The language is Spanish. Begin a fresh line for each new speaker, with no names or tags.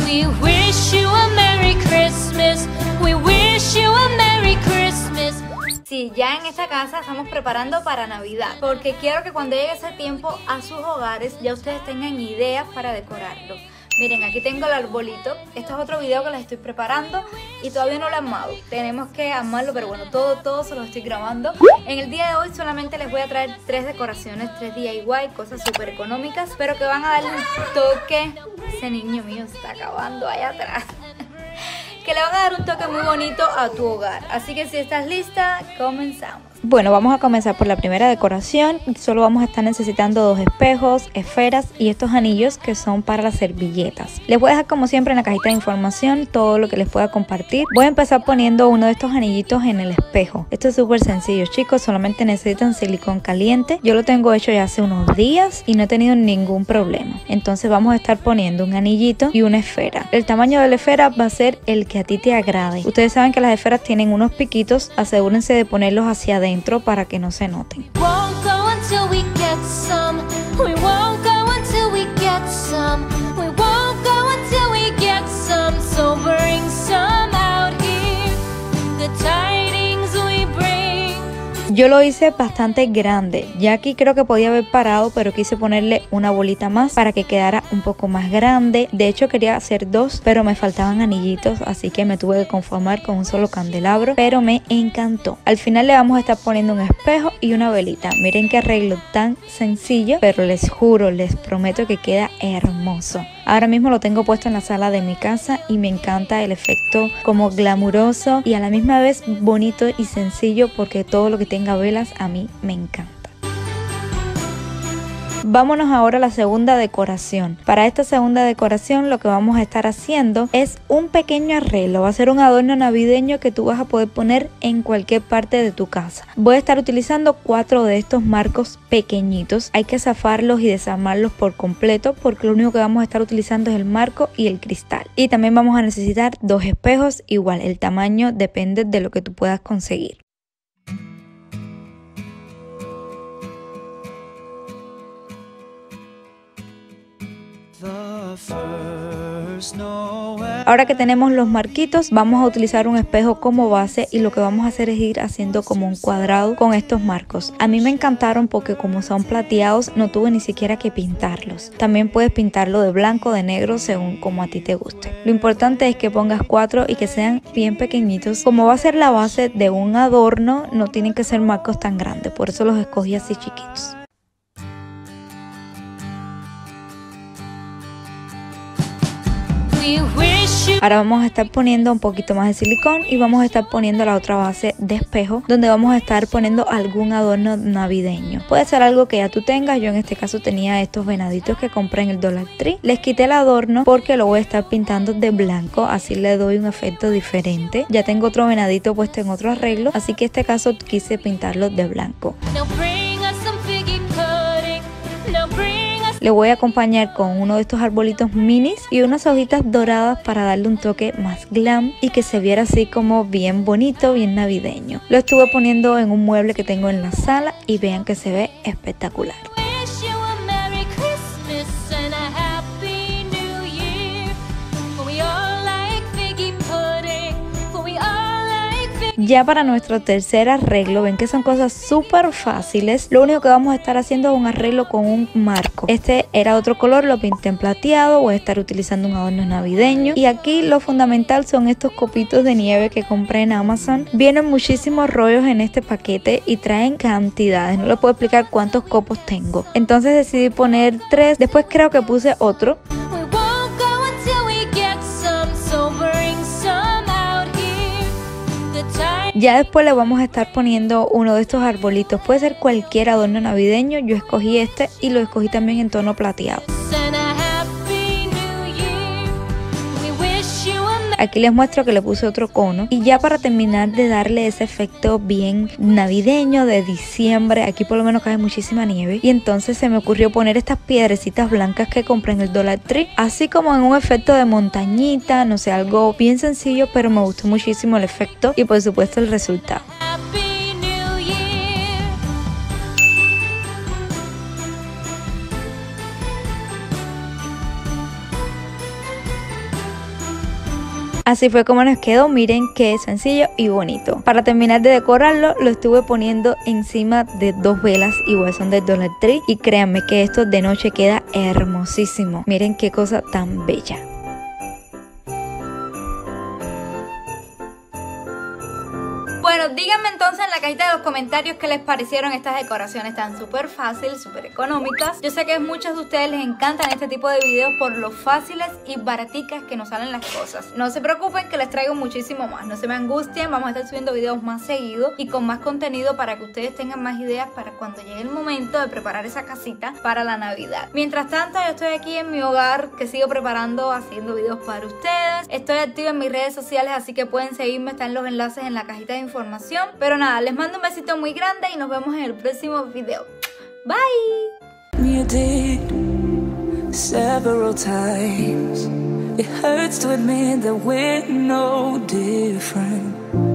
We wish you a Merry Christmas. We wish you a Merry Christmas.
Sí, ya en esta casa estamos preparando para Navidad, porque quiero que cuando llegue ese tiempo a sus hogares ya ustedes tengan ideas para decorarlo. Miren, aquí tengo el arbolito. Este es otro video que les estoy preparando y todavía no lo he armado. Tenemos que armarlo, pero bueno, todo se lo estoy grabando. En el día de hoy solamente les voy a traer 3 decoraciones, 3 DIY, cosas súper económicas, pero que van a darle un toque. Ese niño mío se está acabando allá atrás. Que le van a dar un toque muy bonito a tu hogar. Así que si estás lista, comenzamos. Bueno, vamos a comenzar por la primera decoración. Solo vamos a estar necesitando 2 espejos, esferas y estos anillos que son para las servilletas. Les voy a dejar como siempre en la cajita de información todo lo que les pueda compartir. Voy a empezar poniendo uno de estos anillitos en el espejo. Esto es súper sencillo, chicos, solamente necesitan silicón caliente. Yo lo tengo hecho ya hace unos días y no he tenido ningún problema. Entonces vamos a estar poniendo un anillito y una esfera. El tamaño de la esfera va a ser el que a ti te agrade. Ustedes saben que las esferas tienen unos piquitos, asegúrense de ponerlos hacia adentro para que no se noten. Yo lo hice bastante grande, ya aquí creo que podía haber parado, pero quise ponerle una bolita más para que quedara un poco más grande. De hecho quería hacer 2, pero me faltaban anillitos, así que me tuve que conformar con un solo candelabro, pero me encantó. Al final le vamos a estar poniendo un espejo y una velita. Miren qué arreglo tan sencillo, pero les juro, les prometo que queda hermoso. Ahora mismo lo tengo puesto en la sala de mi casa y me encanta el efecto como glamuroso y a la misma vez bonito y sencillo, porque todo lo que tenga velas a mí me encanta. Vámonos ahora a la segunda decoración. Para esta segunda decoración lo que vamos a estar haciendo es un pequeño arreglo. Va a ser un adorno navideño que tú vas a poder poner en cualquier parte de tu casa. Voy a estar utilizando 4 de estos marcos pequeñitos. Hay que zafarlos y desarmarlos por completo porque lo único que vamos a estar utilizando es el marco y el cristal. Y también vamos a necesitar 2 espejos. Igual, el tamaño depende de lo que tú puedas conseguir. Ahora que tenemos los marquitos, vamos a utilizar un espejo como base y lo que vamos a hacer es ir haciendo como un cuadrado con estos marcos. A mí me encantaron porque como son plateados no tuve ni siquiera que pintarlos. También puedes pintarlo de blanco, de negro, según como a ti te guste. Lo importante es que pongas 4 y que sean bien pequeñitos. Como va a ser la base de un adorno, no tienen que ser marcos tan grandes, por eso los escogí así chiquitos. Ahora vamos a estar poniendo un poquito más de silicón y vamos a estar poniendo la otra base de espejo donde vamos a estar poniendo algún adorno navideño. Puede ser algo que ya tú tengas. Yo en este caso tenía estos venaditos que compré en el Dollar Tree. Les quité el adorno porque lo voy a estar pintando de blanco, así le doy un efecto diferente. Ya tengo otro venadito puesto en otro arreglo, así que en este caso quise pintarlo de blanco. Le voy a acompañar con uno de estos arbolitos minis y unas hojitas doradas para darle un toque más glam y que se viera así como bien bonito, bien navideño. Lo estuve poniendo en un mueble que tengo en la sala y vean que se ve espectacular. Ya para nuestro tercer arreglo, ven que son cosas súper fáciles. Lo único que vamos a estar haciendo es un arreglo con un marco. Este era otro color, lo pinté en plateado. Voy a estar utilizando un adorno navideño. Y aquí lo fundamental son estos copitos de nieve que compré en Amazon. Vienen muchísimos rollos en este paquete y traen cantidades. No les puedo explicar cuántos copos tengo. Entonces decidí poner 3. Después creo que puse otro. Ya después le vamos a estar poniendo uno de estos arbolitos. Puede ser cualquier adorno navideño. Yo escogí este y lo escogí también en tono plateado. Aquí les muestro que le puse otro cono. Y ya para terminar de darle ese efecto bien navideño de diciembre, aquí por lo menos cae muchísima nieve. Y entonces se me ocurrió poner estas piedrecitas blancas que compré en el Dollar Tree, así como en un efecto de montañita, no sé, algo bien sencillo, pero me gustó muchísimo el efecto y por supuesto el resultado. Así fue como nos quedó, miren qué sencillo y bonito. Para terminar de decorarlo, lo estuve poniendo encima de 2 velas, igual son del Dollar Tree, y créanme que esto de noche queda hermosísimo. Miren qué cosa tan bella. Bueno, díganme entonces en la cajita de los comentarios qué les parecieron estas decoraciones tan súper fáciles, súper económicas. Yo sé que a muchos de ustedes les encantan este tipo de videos por lo fáciles y baraticas que nos salen las cosas. No se preocupen que les traigo muchísimo más, no se me angustien, vamos a estar subiendo videos más seguidos y con más contenido para que ustedes tengan más ideas para cuando llegue el momento de preparar esa casita para la Navidad. Mientras tanto, yo estoy aquí en mi hogar que sigo preparando, haciendo videos para ustedes. Estoy activa en mis redes sociales, así que pueden seguirme, están los enlaces en la cajita de información. Pero nada, les mando un besito muy grande y nos vemos en el próximo video. Bye.
You did several times. It hurts to admit that we're no different.